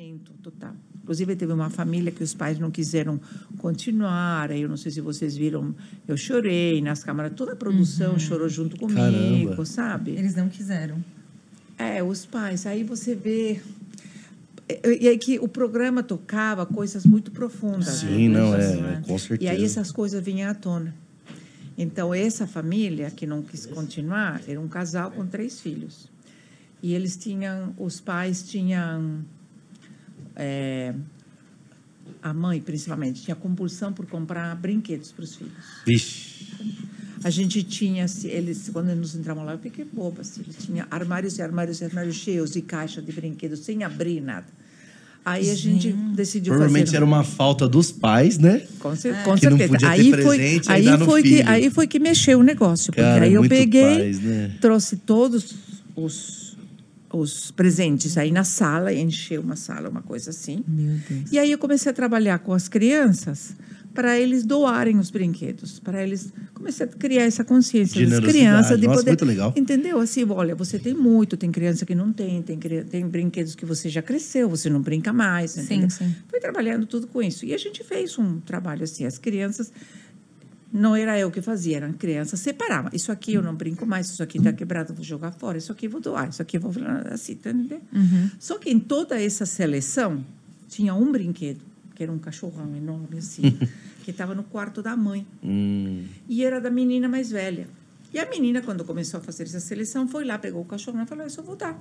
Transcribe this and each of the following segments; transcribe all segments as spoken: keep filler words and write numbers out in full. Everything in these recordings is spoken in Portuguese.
sofrimento total. Inclusive, teve uma família que os pais não quiseram continuar. Eu não sei se vocês viram, eu chorei nas câmaras. Toda a produção uhum. chorou junto comigo, Caramba. sabe? Eles não quiseram. É, os pais. Aí você vê... E aí que o programa tocava coisas muito profundas. Sim, né? não, é, é, com certeza. E aí essas coisas vinham à tona. Então, essa família que não quis continuar, era um casal com três filhos. E eles tinham, os pais tinham, é, a mãe principalmente, tinha compulsão por comprar brinquedos para os filhos. Ixi. A gente tinha, eles, quando nós entramos lá, eu fiquei boba, assim, eles tinham armários e armários e armários cheios de caixa de brinquedos, sem abrir nada. Aí a gente Sim. decidiu Provavelmente fazer... era uma falta dos pais, né? Com, cer é. com que certeza. Não podia aí ter foi, presente aí e dar no foi filho. que Aí foi que mexeu o negócio. Porque Cara, aí eu muito peguei, pais, né? trouxe todos os, os presentes aí na sala, encheu uma sala, uma coisa assim. Meu Deus. E aí eu comecei a trabalhar com as crianças para eles doarem os brinquedos, para eles... Comecei a criar essa consciência das crianças. De Nossa, poder, muito legal. Entendeu? Assim, olha, você tem muito, tem criança que não tem, tem, tem brinquedos que você já cresceu, você não brinca mais, entendeu? Sim, sim. Fui trabalhando tudo com isso. E a gente fez um trabalho assim, as crianças... Não era eu que fazia, eram crianças, separavam. Isso aqui eu não brinco mais, isso aqui está quebrado, vou jogar fora, isso aqui eu vou doar, isso aqui eu vou... Assim, entendeu? Uhum. Só que em toda essa seleção, tinha um brinquedo, que era um cachorrão enorme assim, que estava no quarto da mãe. Hum. E era da menina mais velha. E a menina, quando começou a fazer essa seleção, foi lá, pegou o cachorrão e falou, eu só vou dar.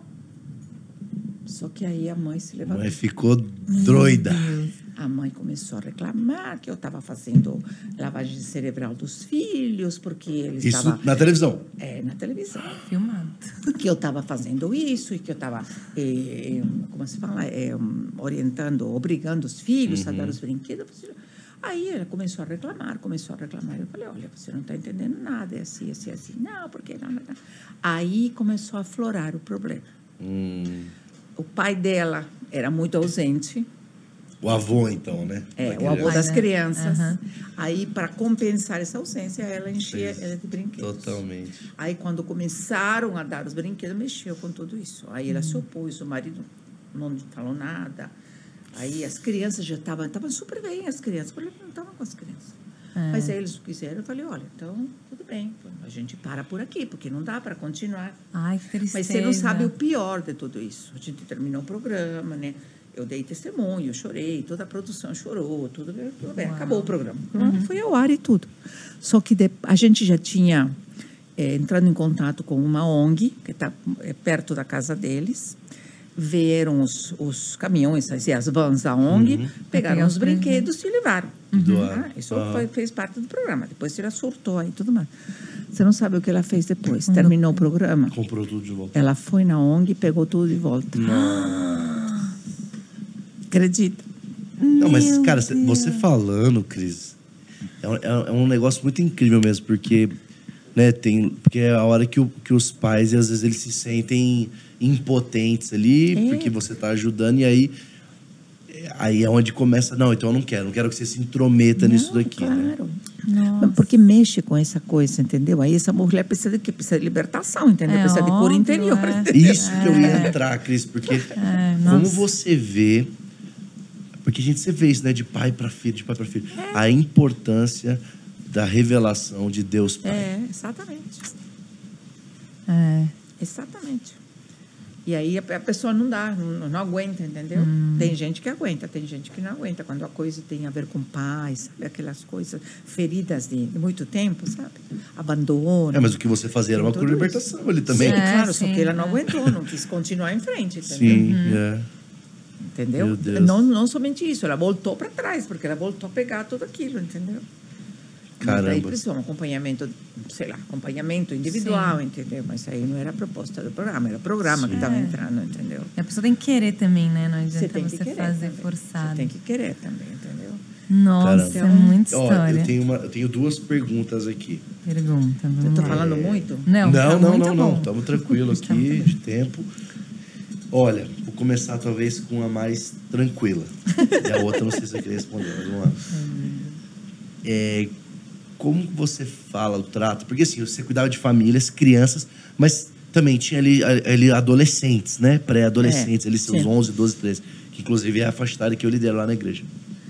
Só que aí a mãe se levantou. A mãe ficou doida. A mãe começou a reclamar que eu estava fazendo lavagem cerebral dos filhos, porque eles estavam... Isso na televisão? É, na televisão. Filmado. Que eu estava fazendo isso e que eu estava, eh, como se fala, eh, orientando, obrigando os filhos uhum. a dar os brinquedos. Aí ela começou a reclamar, começou a reclamar. Eu falei, olha, você não está entendendo nada, é assim, assim, assim. Não, porque não, não, não. Aí começou a aflorar o problema. Hum. O pai dela era muito ausente. O avô, então, né? É, o avô das crianças. Uhum. Aí, para compensar essa ausência, ela enchia ela de brinquedos. Totalmente. Aí, quando começaram a dar os brinquedos, mexeu com tudo isso. Aí, ela uhum. se opôs, o marido não falou nada. Aí, as crianças já estavam... Estavam super bem, as crianças. Eu não estavam com as crianças. É. Mas aí, eles quiseram. Eu falei, olha, então, tudo bem. A gente para por aqui, porque não dá para continuar. Ai, que tristeza. Mas você não sabe o pior de tudo isso. A gente terminou o programa, né? Eu dei testemunho, eu chorei, toda a produção chorou, tudo, tudo bem, acabou o programa. Uhum. Foi ao ar e tudo. Só que de, a gente já tinha é, entrado em contato com uma O N G, que está é, perto da casa deles, vieram os, os caminhões, assim, as vans da O N G, uhum. pegaram os brinquedos e levaram. Uhum. Ah, isso uhum. foi, fez parte do programa. Depois ela surtou aí tudo mais. Você não sabe o que ela fez depois. Uhum. Terminou o programa. Comprou tudo de volta. Ela foi na O N G e pegou tudo de volta. Não. Acredita? Não, mas, cara, Deus. Você falando, Cris, é um, é um negócio muito incrível mesmo, porque, né, tem, porque é a hora que, o, que os pais, às vezes, eles se sentem impotentes ali, é. porque você tá ajudando, e aí, aí é onde começa, não, então eu não quero, não quero que você se intrometa não, nisso daqui, claro. né? Porque mexe com essa coisa, entendeu? Aí essa mulher precisa de quê? Precisa de libertação, entendeu? É precisa óbvio, de cura interior. É. Isso que eu ia entrar, Cris, porque é, como você vê... Porque a gente se vê isso, né? De pai para filho, de pai para filho. É. A importância da revelação de Deus Pai. É, exatamente. É. Exatamente. E aí a pessoa não dá, não, não aguenta, entendeu? Hum. Tem gente que aguenta, tem gente que não aguenta. Quando a coisa tem a ver com paz, sabe? Aquelas coisas, feridas de, de muito tempo, sabe? Abandono. É, mas o que você fazia era uma cura de libertação ali também. Sim, é, claro, sim, só que ela não é. aguentou, não quis continuar em frente, entendeu? Sim, uhum. é. Entendeu? Não, não somente isso, ela voltou para trás, porque ela voltou a pegar tudo aquilo, entendeu? Caramba. Mas aí precisou um acompanhamento, sei lá, acompanhamento individual, sim. entendeu? Mas aí não era a proposta do programa, era o programa sim. que estava entrando, entendeu? E a pessoa tem que querer também, né? Não adianta você, tem você que fazer também. forçado. Você tem que querer também, entendeu? Nossa, Caramba. é muita história. Ó, eu, tenho uma, eu tenho duas perguntas aqui. Pergunta. Eu tô falando é... muito? Não, não, tá não, muito não, bom. não. Estamos tranquilos aqui, de tempo. Olha, vou começar talvez com a mais tranquila. E a outra não sei se você queria responder, mas vamos lá. É, como você fala o trato? Porque assim, você cuidava de famílias, crianças, mas também tinha ali, ali adolescentes, né? Pré-adolescentes, é, ali seus sim. onze, doze, treze. O que inclusive é a faixa etária que eu lidero lá na igreja.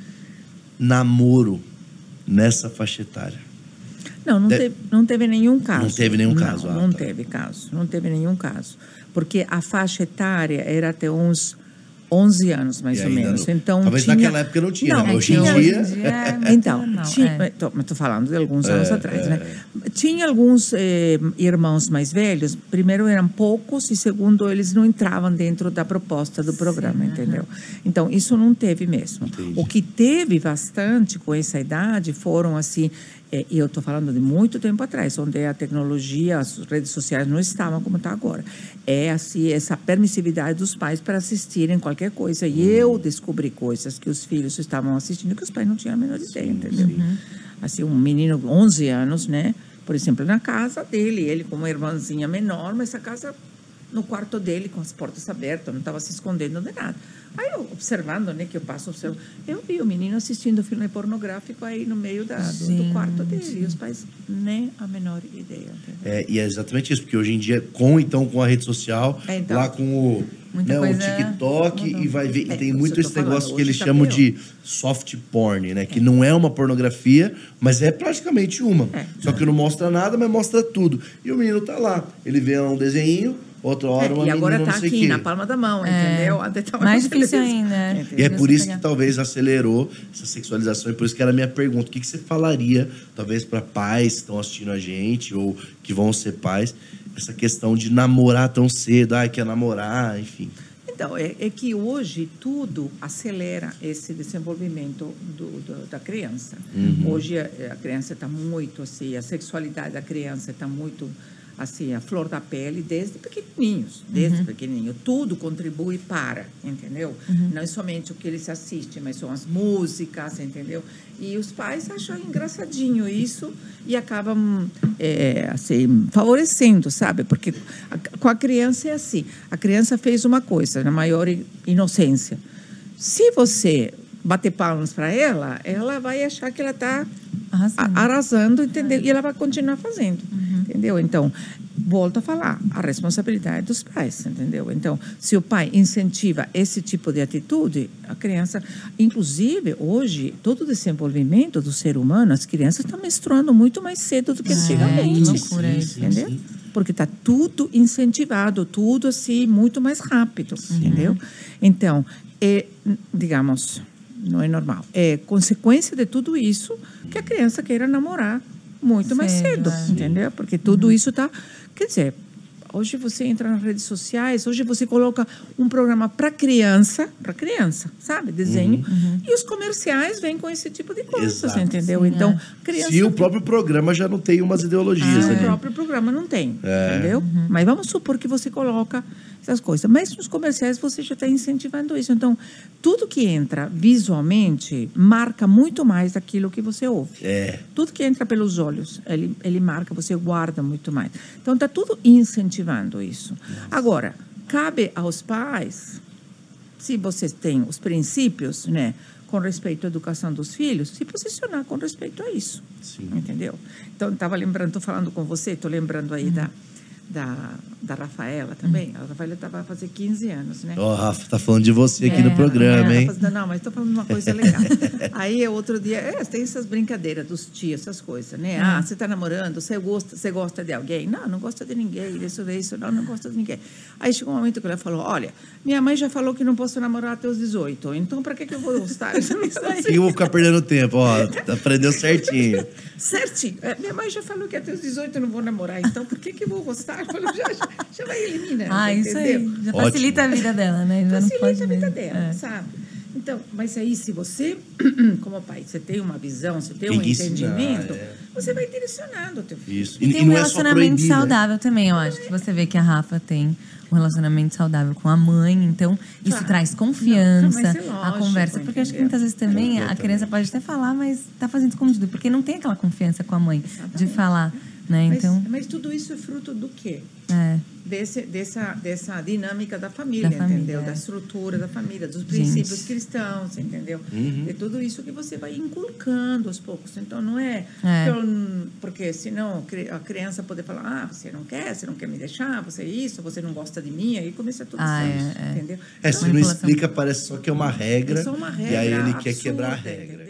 Namoro nessa faixa etária. Não, não, De... teve, não teve nenhum caso. Não teve nenhum não, caso. Ah, não tá. teve caso. Não teve nenhum caso. Porque a faixa etária era até uns onze anos, mais E ou ainda menos. não- Então, Talvez tinha... naquela época não tinha, Não, né? é Hoje que em hoje dia... em dia é muito Então, normal, tinha, é. tô- mas estou falando de alguns anos É, atrás, é. né? Tinha alguns eh, irmãos mais velhos, primeiro eram poucos e segundo eles não entravam dentro da proposta do programa, Sim, entendeu? Então, isso não teve mesmo. Entendi. O que teve bastante com essa idade foram assim, eh, e eu estou falando de muito tempo atrás, onde a tecnologia, as redes sociais não estavam como está agora. É assim, essa permissividade dos pais para assistirem qualquer coisa. E eu descobri coisas que os filhos estavam assistindo que os pais não tinham a menor ideia, entendeu? Assim, um menino de onze anos, né? Por exemplo, na casa dele, ele com uma irmãzinha menor, mas a casa no quarto dele com as portas abertas, não estava se escondendo de nada. Aí eu observando, né, que eu passo observando, eu vi o menino assistindo filme pornográfico aí no meio da, do, do quarto dele, e os pais nem a menor ideia. Entendeu? É, e é exatamente isso, porque hoje em dia, com então com a rede social, É, então. lá com o, Muita né, o coisa TikTok, mudou. e vai ver. E É, tem isso muito eu esse tô falando, negócio que hoje eles tá chamam pior. de soft porn, né? Que não é uma pornografia, mas é praticamente uma. É. Só que não mostra nada, mas mostra tudo. E o menino tá lá. Ele vê um desenho, outra hora uma É, e agora menina, está não sei aqui, quê. na palma da mão, entendeu? Até tava Mais na difícil televisão. ainda, é. Entendeu? E é por isso pegar. que talvez acelerou essa sexualização, e por isso que era a minha pergunta. O que, que você falaria, talvez, para pais que estão assistindo a gente, ou que vão ser pais, essa questão de namorar tão cedo, ah, quer namorar, enfim. Então, é, é que hoje tudo acelera esse desenvolvimento do, do, da criança. Hoje a, a criança está muito assim, a sexualidade da criança está muito assim, a flor da pele desde pequenininhos, desde pequenininho. Tudo contribui para, entendeu? Não é somente o que eles assistem, mas são as músicas, entendeu? E os pais acham engraçadinho isso e acabam é, assim, favorecendo, sabe? Porque a, com a criança é assim, a criança fez uma coisa na maior inocência. Se você bater palmas para ela, ela vai achar que ela está Arrasando. arrasando, entendeu? E ela vai continuar fazendo, entendeu? Então, volto a falar, a responsabilidade dos pais, entendeu? Então, se o pai incentiva esse tipo de atitude, a criança... Inclusive, hoje, todo o desenvolvimento do ser humano, as crianças estão menstruando muito mais cedo do que antigamente. que loucura isso. Entendeu? Porque está tudo incentivado, tudo assim, muito mais rápido, entendeu? Então, é, digamos... Não é normal. É consequência de tudo isso que a criança queira namorar muito mais Cedo, cedo, é. entendeu? Porque tudo isso está... Quer dizer, hoje você entra nas redes sociais, hoje você coloca um programa para criança, para criança, sabe? Desenho. E os comerciais vêm com esse tipo de coisas, Exato. entendeu? Sim, então, é. criança... Se o próprio programa já não tem umas ideologias Ah, ali. o próprio programa não tem, É. entendeu? Mas vamos supor que você coloca essas coisas. Mas nos comerciais você já está incentivando isso. Então, tudo que entra visualmente marca muito mais aquilo que você ouve. É. Tudo que entra pelos olhos, ele, ele marca, você guarda muito mais. Então, está tudo incentivando isso. Agora, cabe aos pais, se vocês têm os princípios, né, com respeito à educação dos filhos, se posicionar com respeito a isso. Sim. Entendeu? Então, estava lembrando, estou falando com você, estou lembrando aí da, da, da Rafaela também. A Rafaela estava a fazer quinze anos, né? Ó, Rafa, tá falando de você aqui É, no programa, É, hein? tá fazendo- não, mas estou falando de uma coisa legal. Aí, outro dia, é, tem essas brincadeiras dos tios, essas coisas, né? Ah, você está namorando, você gosta, você gosta de alguém? Não, não gosta de ninguém, isso, isso, não, não gosta de ninguém. Aí chegou um momento que ela falou, olha, minha mãe já falou que não posso namorar até os dezoito, então para que, que eu vou gostar? Isso não Por que eu vou ficar perdendo tempo? Ó, aprendeu certinho. Certinho. É, minha mãe já falou que até os dezoito eu não vou namorar, então por que, que eu vou gostar? Eu falei, já, já, já vai eliminando, Ah, isso entendeu? aí. Já Ótimo. facilita a vida dela, né? Já não Facilita pode a vida mesmo. dela, É. sabe? Então, mas aí se você, como pai, você tem uma visão, você tem Tem um que ensinar, entendimento, é. você vai direcionando o teu filho. Isso. E tem um não é só relacionamento proibir, né? saudável também, eu acho. Que você vê que a Rafa tem um relacionamento saudável com a mãe, então isso Claro. traz Não, confiança, mas é a lógico, conversa. Porque eu acho que muitas vezes também a Completamente. criança pode até falar, mas tá fazendo escondido, porque não tem aquela confiança com a mãe de falar, né? Mas, Então, mas tudo isso é fruto do quê? é. desse, dessa, dessa dinâmica da família, Da família, entendeu? é. Da estrutura da família, dos Gente. princípios cristãos, entendeu? Uhum. De tudo isso que você vai inculcando aos poucos. Então, não é... É. que eu- porque senão a criança poder falar, ah, você não quer, você não quer me deixar, você é isso, você não gosta de mim, aí começa tudo Ah, isso, é, é. entendeu? É, se não Manipulação. explica, parece só que é uma regra. É só uma E aí regra ele quer absurda, quebrar a regra. entendeu?